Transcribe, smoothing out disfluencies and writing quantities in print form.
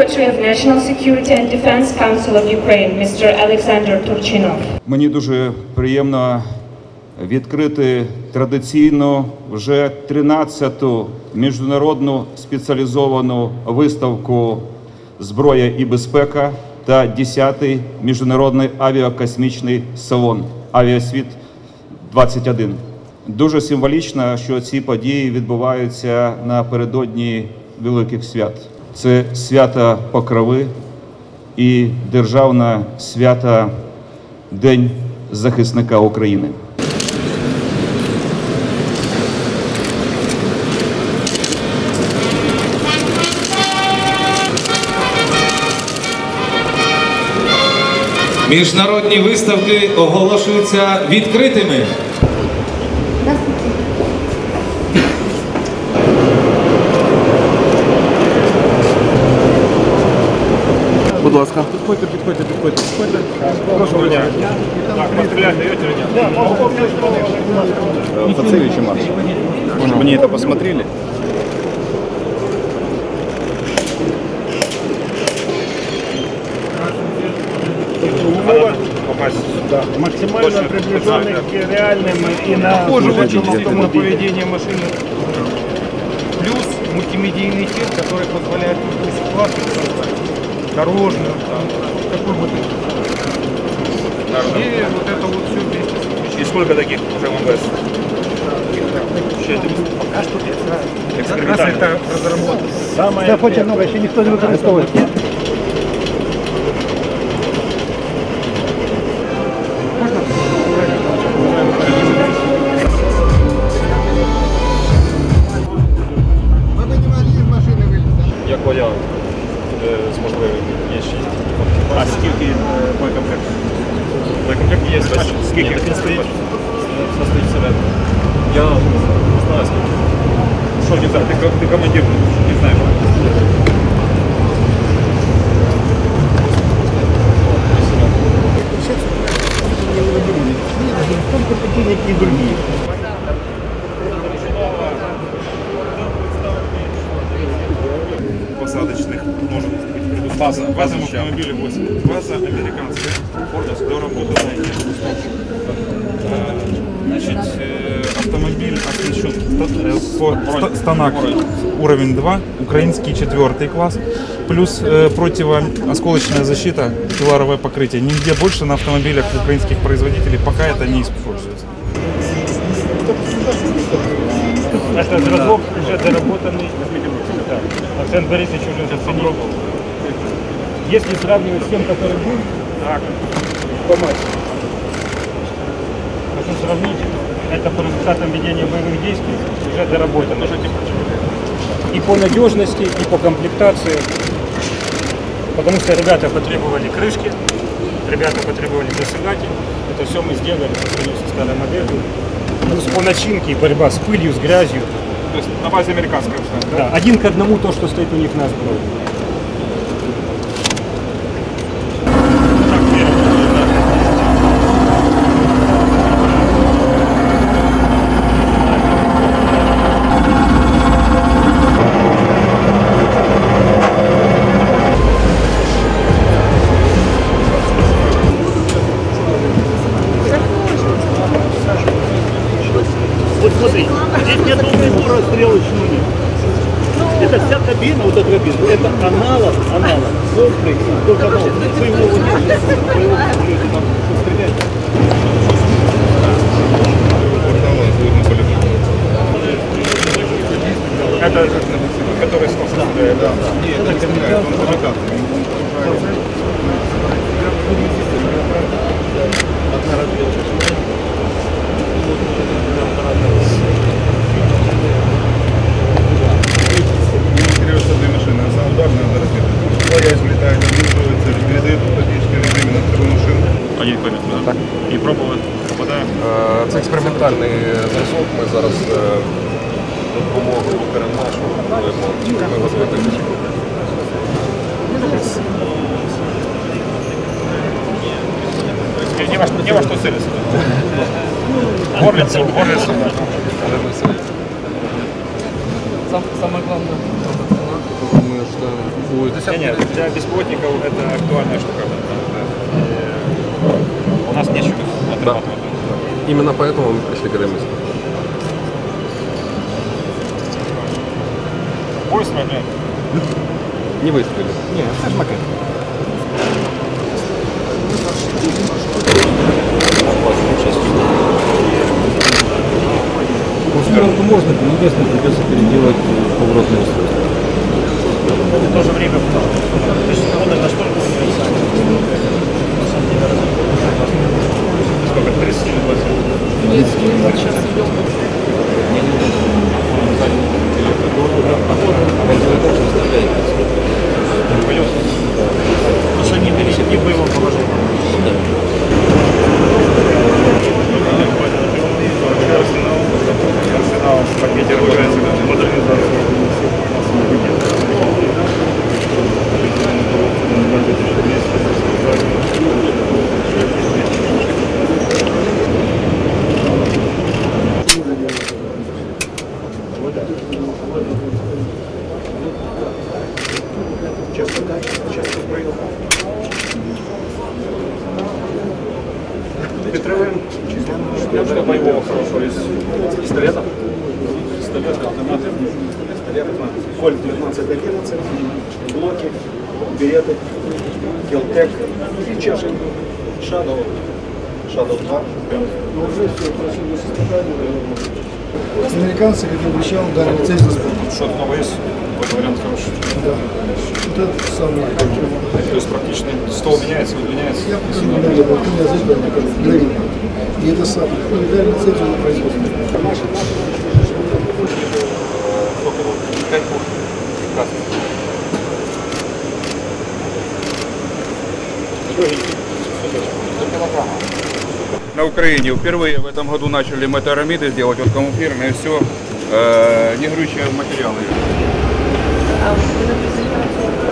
Secretary of National Security and Defense Council of Ukraine, Mr. Alexander Turchinov. Мені дуже приємно відкрити традиційну вже 13-ту міжнародну спеціалізовану виставку «Зброя і безпека» та 10-й міжнародний авіакосмічний салон «Авіасвіт-21». Дуже символічно, що ці події відбуваються напередодні великих свят. Це свято Покрови і державне свято День захисника України. Міжнародні виставки оголошуються відкритими. Будь ласка. Підходьте. Прошу мене. Так, постріляти даєте чи ні? Пацевич и Марш. Чтобы они это посмотрели. Да, максимально приближенных к реальным и на поведение машины. Плюс мультимедийный эфир, который позволяет любую ситуацию создать. Дорожную, какой бы ты. И вот это вот все вместе. И сколько таких уже в МВС? Пока что это как раз это разработано. Самое очень много, еще никто не выкористовывает. Як варіант з можливим є 6. А скільки боєкомплект? Боєкомплект є весь. Скільки він стоїть? Все стоїть всередині. Я не знаю скільки. Що не знаю, ти командир, не знаю. Только такие, какие другие. Посадочных может быть предусмотрена. База автомобиля 8. База американская. Фордос доработанная. Значит, автомобиль оснащен станок уровень 2, украинский 4 класс, плюс противоосколочная защита, пиларовое покрытие. Нигде больше на автомобилях украинских производителей пока это не используется. Это разлог уже доработанный. Акцент Борисович уже заценил. Если сравнивать с тем, который был, по матчу, хочу сравнить, это по результатам ведения боевых действий уже доработано. И по надежности, и по комплектации. Потому что ребята потребовали крышки, ребята потребовали зажигатель. Это все мы сделали по сравнению со старой моделью. Плюс по начинке борьба с пылью, с грязью. То есть на базе американской. Да, 1 к 1 то, что стоит у них на сброре. Вот смотри, здесь нет прибора стрелочного нет. Это вся кабина, вот эта кабина, это аналог комплекс, только аналог. Вы его нет, вы его можете там стрелять. Это который сносит. Да. Нет, это І пробували, попадає. Це експериментальний зразок. Ми зараз допомогою керамашу будемо розвити. Не во что целиться. Горлица. Самое главное, мы ожидаем Нет, для беспилотников это актуальная штука. У нас нечего отрабатывать. Именно поэтому мы пришли к этой мысли. Поезд стреляет. Не выстрелили. Нет, это макет. Пускарку можно, но единственное, придется переделать поворотное устройство. В то же время, то есть он настолько универсальный. Сколько? 30 или 20? Потому что они не в боевом положении. Арсенал в пакете разбирается в модернизации. Петровым, для боевого хорошего из пистолетов. Пистолеты, автоматы, Кольт 1911, блоки, береты, Келтек и чашки. Shadow 2. Американцы, как я обещал, дали лицензию. Что-то новое есть? Какой вариант хороший? Да. Вот это самое. То есть практично стол меняется, удлиняется. Я пока не дали, вот у меня зажигание, как гравин. И это самое. И дали лицензию на производство. На Украине впервые в этом году начали метеорамиды делать, вот камуфлированные, все негрущие материалы.